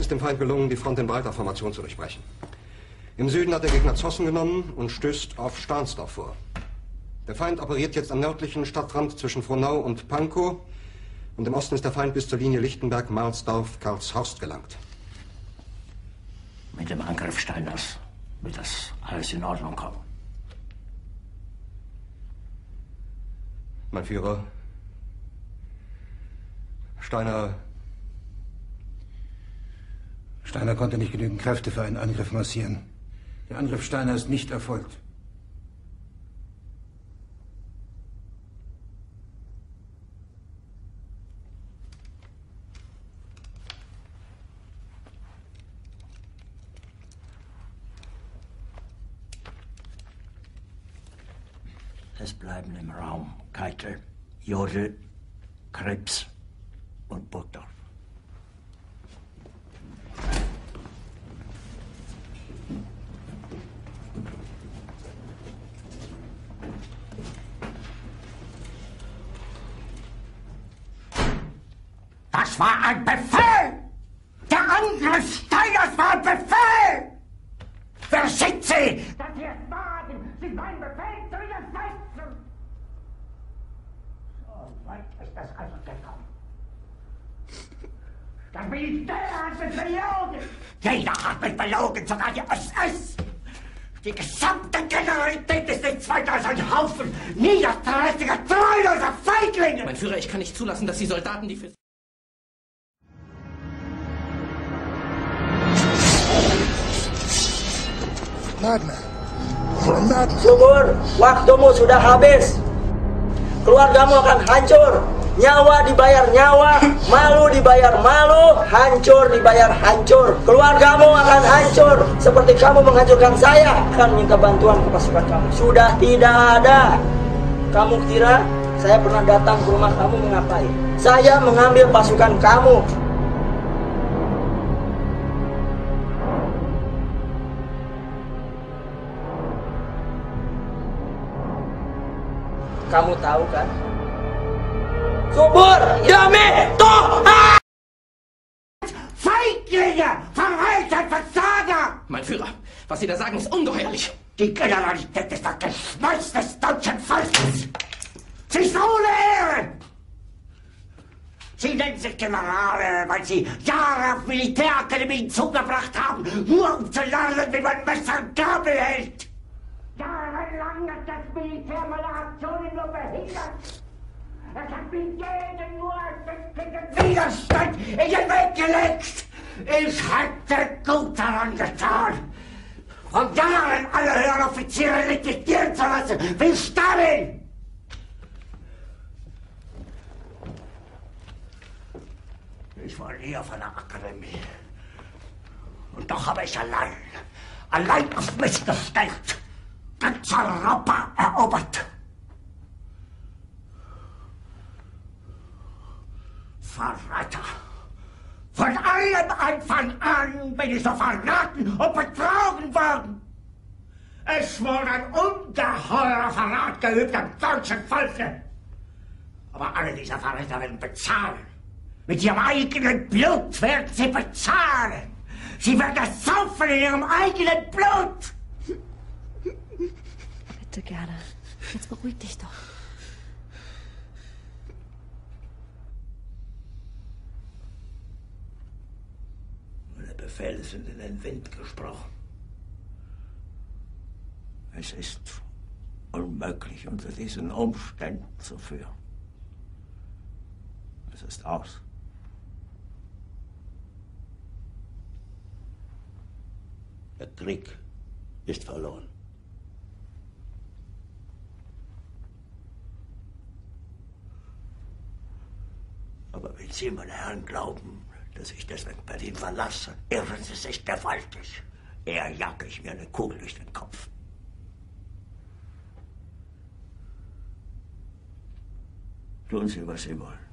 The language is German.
ist dem Feind gelungen, die Front in breiter Formation zu durchbrechen. Im Süden hat der Gegner Zossen genommen und stößt auf Stahnsdorf vor. Der Feind operiert jetzt am nördlichen Stadtrand zwischen Frohnau und Pankow. Und im Osten ist der Feind bis zur Linie Lichtenberg-Marsdorf-Karlshorst gelangt. Mit dem Angriff Steiners wird das alles in Ordnung kommen. Mein Führer, Steiner konnte nicht genügend Kräfte für einen Angriff massieren. Der Angriff Steiner ist nicht erfolgt. Es bleiben im Raum Keitel, Jodl, Krebs und Burgdorf. Das war ein Befehl! Der Angriff Steiners war ein Befehl! Wer sind Sie, dass Sie es wagen, sich meinen Befehl zu widersetzen? So weit ist das also gekommen. Das Militär hat mich belogen! Jeder hat mich belogen, sogar die SS! Die gesamte Generalität ist nichts weiter als ein Haufen niederträchtiger, treuloser Feiglinge! Mein Führer, ich kann nicht zulassen, dass die Soldaten, die für... Subur, waktumu sudah habis. Keluargamu akan hancur. Nyawa dibayar nyawa, malu dibayar malu, hancur dibayar hancur. Keluargamu akan hancur seperti kamu menghancurkan saya. Akan minta bantuan ke pasukan kamu. Sudah tidak ada. Kamu kira saya pernah datang ke rumah kamu mengapain? Saya mengambil pasukan kamu. Kamu tahu kan? Subur, Yami, Toh! Feiglinge! Verreiter, Versager! Mein Führer, was Sie da sagen, ist ungeheuerlich. Die Generalität ist das Geschmeiß des deutschen Volkes! Sie ist ohne Ehre! Sie nennen sich Generale, weil Sie Jahre auf Militärakademien zugebracht haben, nur um zu lernen, wie man Messer und Gabel hält! Jahrelang hat das Militär meine Aktionen nur behindert. Es hat mir jeden nur ersichtlichen Widerstand in den Weg gelegt. Ich hätte gut daran getan, von Jahren alle höheren Offiziere liquidieren zu lassen, wie Stalin. Ich war nie auf einer Akademie. Und doch habe ich allein auf mich gestellt, ganz Europa erobert. Verräter! Von allem Anfang an bin ich so verraten und betrogen worden. Es wurde ein ungeheurer Verrat geübt am deutschen Volke. Aber alle diese Verräter werden bezahlen. Mit ihrem eigenen Blut werden sie bezahlen. Sie werden das saufen in ihrem eigenen Blut. Bitte gerne. Jetzt beruhig dich doch. Meine Befehle sind in den Wind gesprochen. Es ist unmöglich, unter diesen Umständen zu führen. Es ist aus. Der Krieg ist verloren. Aber wenn Sie, meine Herren, glauben, dass ich deswegen Berlin verlasse, irren Sie sich gewaltig. Eher jage ich mir eine Kugel durch den Kopf. Tun Sie, was Sie wollen.